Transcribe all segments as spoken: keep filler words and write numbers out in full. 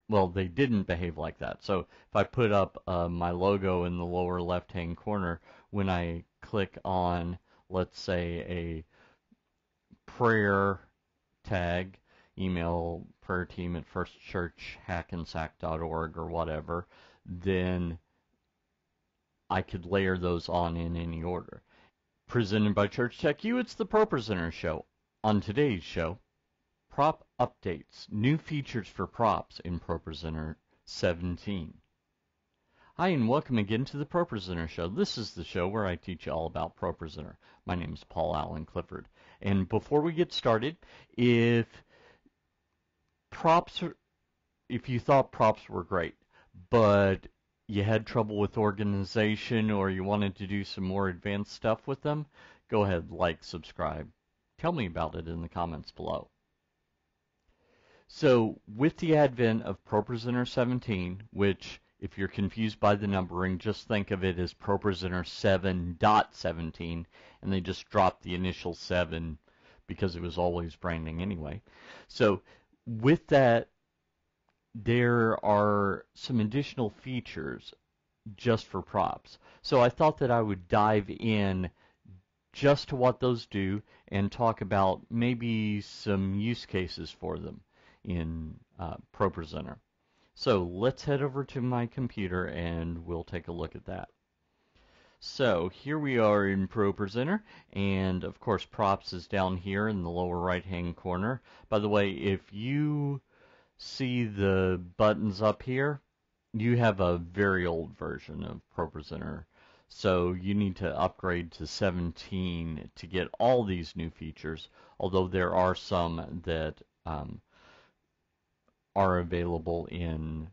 well, they didn't behave like that. So if I put up uh, my logo in the lower left-hand corner, when I click on, let's say, a prayer tag, email prayer team at first church hackensack dot org or whatever, then I could layer those on in any order. Presented by Church Tech U, it's the ProPresenter Show. On today's show, prop updates, new features for props in ProPresenter seventeen. Hi, and welcome again to the ProPresenter Show. This is the show where I teach you all about ProPresenter. My name is Paul Allen Clifford. And before we get started, if props, if you thought props were great, but you had trouble with organization or you wanted to do some more advanced stuff with them, go ahead, like, subscribe. Tell me about it in the comments below. So with the advent of ProPresenter seventeen, which if you're confused by the numbering, just think of it as ProPresenter seven point seventeen, and they just dropped the initial seven because it was always branding anyway. So with that, there are some additional features just for props. So I thought that I would dive in just to what those do and talk about maybe some use cases for them in uh, ProPresenter. So let's head over to my computer and we'll take a look at that. So here we are in ProPresenter, and of course props is down here in the lower right hand corner. By the way, if you see the buttons up here, you have a very old version of ProPresenter, so you need to upgrade to seventeen to get all these new features, although there are some that um, are available in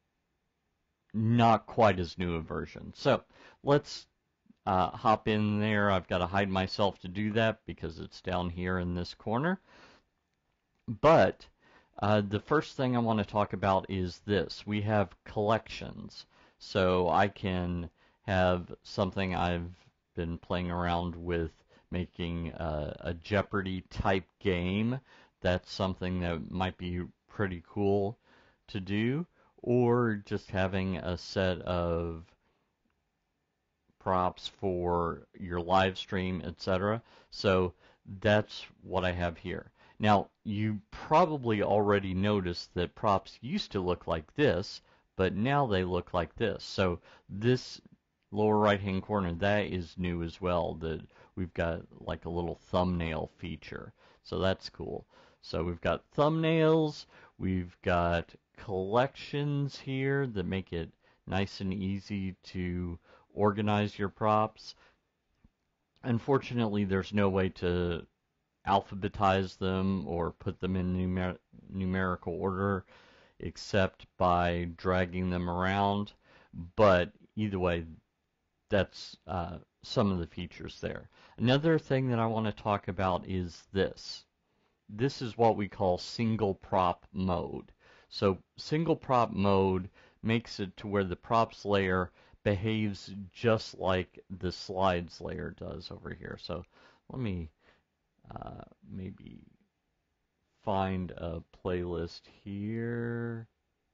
not quite as new a version. So let's uh, hop in there. I've got to hide myself to do that because it's down here in this corner. But uh, the first thing I want to talk about is this. We have collections. So I can have something I've been playing around with, making a, a Jeopardy type game. That's something that might be pretty cool to do, or just having a set of props for your live stream, et cetera. So that's what I have here. Now, you probably already noticed that props used to look like this, but now they look like this. So this lower right hand corner, that is new as well, that we've got like a little thumbnail feature. So that's cool. So we've got thumbnails, we've got collections here that make it nice and easy to organize your props. Unfortunately, there's no way to alphabetize them or put them in numer numerical order except by dragging them around. But either way, that's uh, some of the features there. Another thing that I want to talk about is this. This is what we call single prop mode. So single prop mode makes it to where the props layer behaves just like the slides layer does over here. So let me uh, maybe find a playlist here.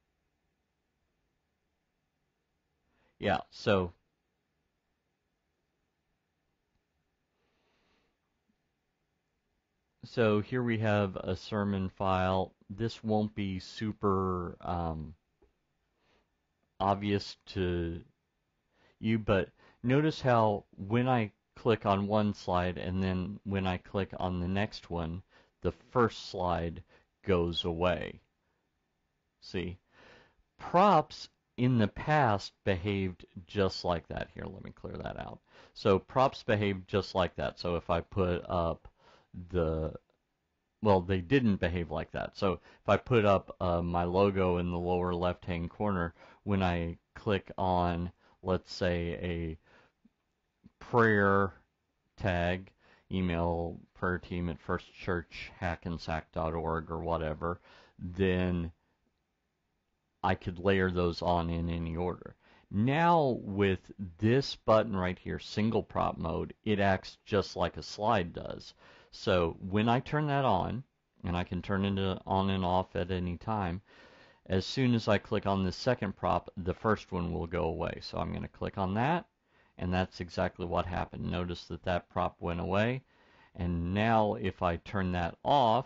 Yeah, so So here we have a sermon file. This won't be super um, obvious to you, but notice how when I click on one slide and then when I click on the next one, the first slide goes away. See? Props in the past behaved just like that. Here, let me clear that out. So props behaved just like that. So if I put up the, well, they didn't behave like that. So if I put up uh, my logo in the lower left hand corner, when I click on, let's say, a prayer tag, email prayer team at first church hackensack dot org or whatever, then I could layer those on in any order. Now with this button right here, single prop mode, it acts just like a slide does. So when I turn that on, and I can turn it on and off at any time, as soon as I click on the second prop, the first one will go away. So I'm going to click on that, and that's exactly what happened. Notice that that prop went away, and now if I turn that off,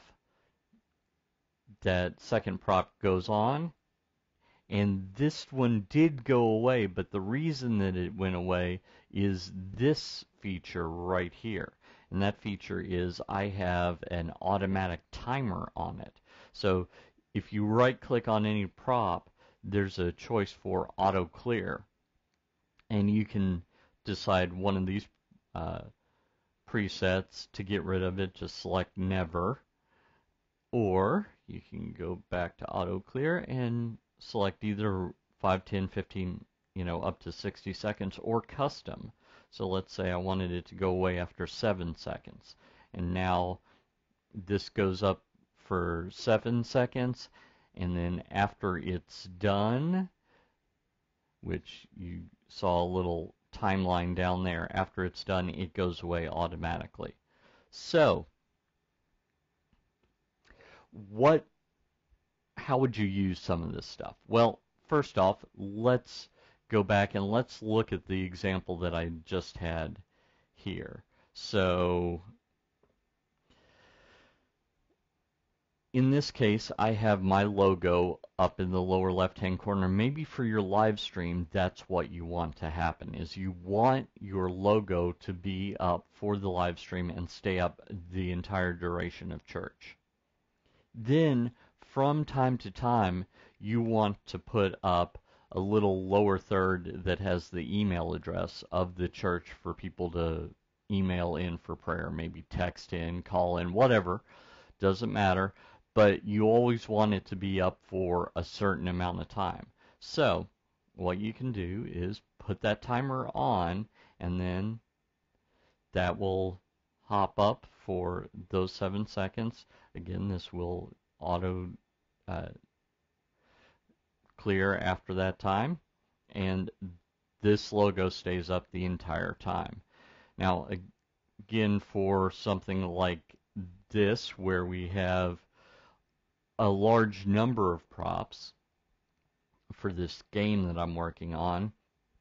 that second prop goes on, and this one did go away, but the reason that it went away is this feature right here. And that feature is I have an automatic timer on it. So if you right click on any prop, there's a choice for auto clear. And you can decide one of these uh, presets to get rid of it. Just select never. Or you can go back to auto clear and select either five, ten, fifteen, you know, up to sixty seconds, or custom. So let's say I wanted it to go away after seven seconds. And now this goes up for seven seconds, and then after it's done, which you saw a little timeline down there, after it's done, it goes away automatically. So what how would you use some of this stuff? Well, first off, let's go back and let's look at the example that I just had here. So in this case, I have my logo up in the lower left-hand corner. Maybe for your live stream, that's what you want to happen, is you want your logo to be up for the live stream and stay up the entire duration of church. Then from time to time, you want to put up a little lower third that has the email address of the church for people to email in for prayer, maybe text in, call in, whatever, doesn't matter, but you always want it to be up for a certain amount of time. So what you can do is put that timer on, and then that will hop up for those seven seconds. Again, this will auto uh, clear after that time, and this logo stays up the entire time. Now, again, for something like this, where we have a large number of props for this game that I'm working on,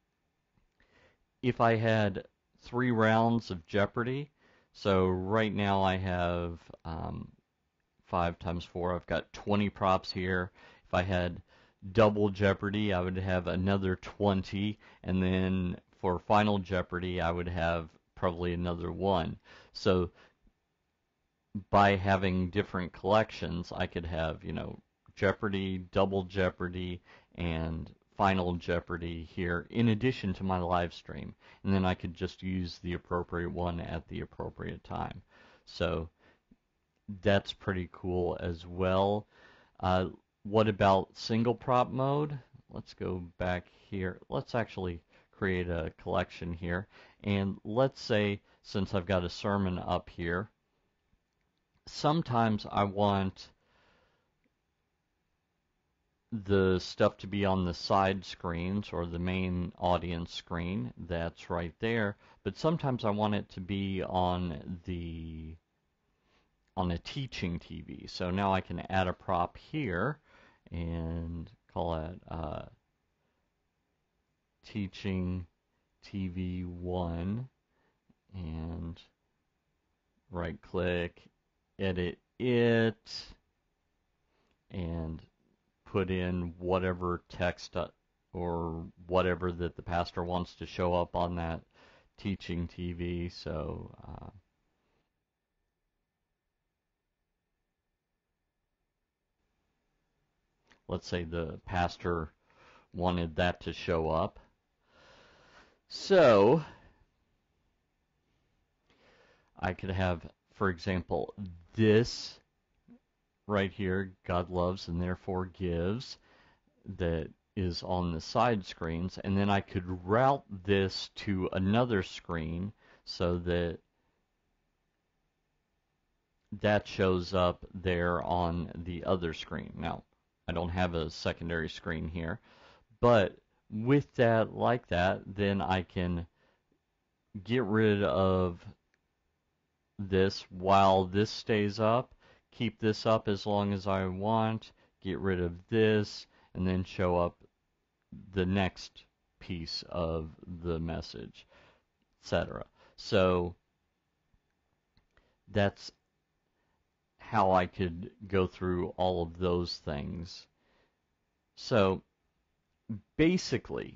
if I had three rounds of Jeopardy, so right now I have um, five times four, I've got twenty props here. If I had double Jeopardy, I would have another twenty, and then for Final Jeopardy, I would have probably another one. So by having different collections, I could have, you know, Jeopardy, double Jeopardy, and Final Jeopardy here in addition to my live stream. And then I could just use the appropriate one at the appropriate time. So that's pretty cool as well. Uh, what about single prop mode? Let's go back here. Let's actually create a collection here. And let's say, since I've got a sermon up here, sometimes I want the stuff to be on the side screens or the main audience screen. That's right there. But sometimes I want it to be on the on a teaching T V. So now I can add a prop here and call it uh, teaching T V one, and right click, edit it, and put in whatever text or whatever that the pastor wants to show up on that teaching T V. So uh, let's say the pastor wanted that to show up. So I could have, for example, this right here, God loves and therefore gives, that is on the side screens, and then I could route this to another screen so that that shows up there on the other screen. Now, I don't have a secondary screen here, but with that, like that, then I can get rid of this while this stays up, keep this up as long as I want, get rid of this, and then show up the next piece of the message, et cetera. So that's how I could go through all of those things. So basically,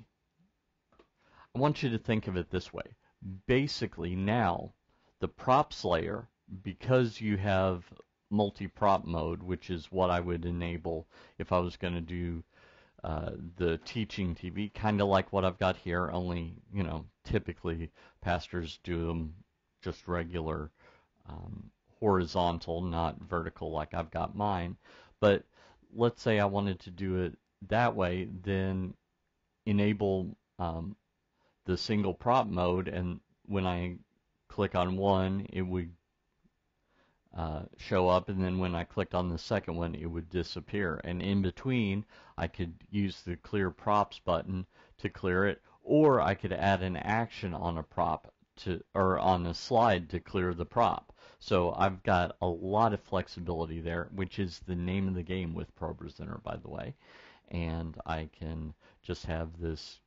I want you to think of it this way. Basically now, the props layer, because you have multi-prop mode, which is what I would enable if I was going to do uh, the teaching T V, kind of like what I've got here, only, you know, typically pastors do them just regular um, horizontal, not vertical like I've got mine. But let's say I wanted to do it that way, then enable um, the single prop mode, and when I click on one, it would uh, show up, and then when I clicked on the second one, it would disappear. And in between, I could use the clear props button to clear it, or I could add an action on a prop to, or on a slide to clear the prop. So I've got a lot of flexibility there, which is the name of the game with ProPresenter, by the way. And I can just have this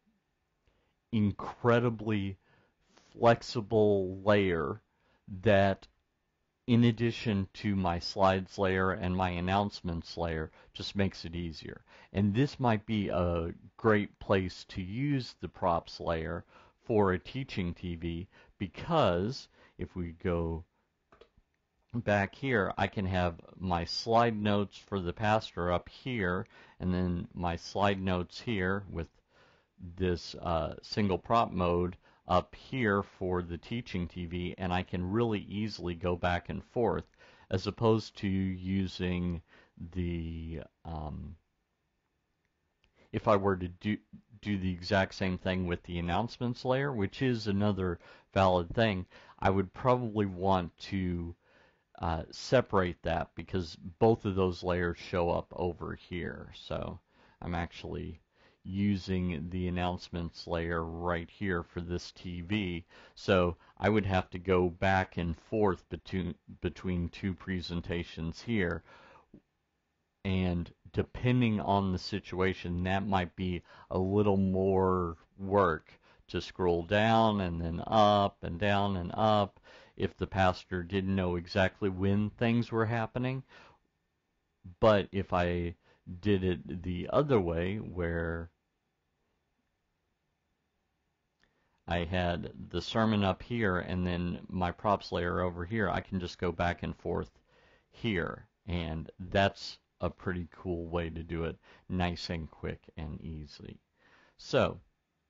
incredibly flexible layer that, in addition to my slides layer and my announcements layer, just makes it easier. And this might be a great place to use the props layer for a teaching T V, because if we go back here, I can have my slide notes for the pastor up here, and then my slide notes here with this uh, single prop mode up here for the teaching T V, and I can really easily go back and forth, as opposed to using the um, if I were to do do the exact same thing with the announcements layer, which is another valid thing. I would probably want to uh, separate that, because both of those layers show up over here. So I'm actually using the announcements layer right here for this T V. So I would have to go back and forth between between two presentations here, and depending on the situation, that might be a little more work to scroll down and then up and down and up if the pastor didn't know exactly when things were happening. But if I did it the other way, where I had the sermon up here and then my props layer over here, I can just go back and forth here, and that's a pretty cool way to do it, nice and quick and easy. So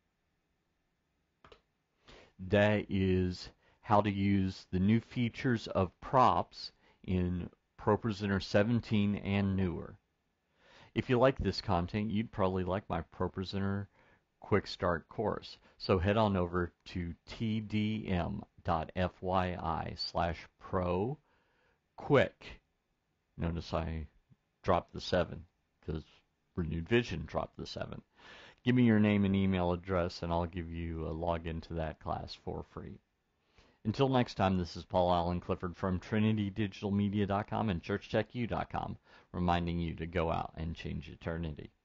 that is how to use the new features of props in ProPresenter seventeen and newer. If you like this content, you'd probably like my ProPresenter Quick Start course. So head on over to T D M dot F Y I slash pro quick. Notice I dropped the seven because Renewed Vision dropped the seven. Give me your name and email address, and I'll give you a login to that class for free. Until next time, this is Paul Allen Clifford from Trinity Digital Media dot com and Church Tech U dot com, reminding you to go out and change eternity.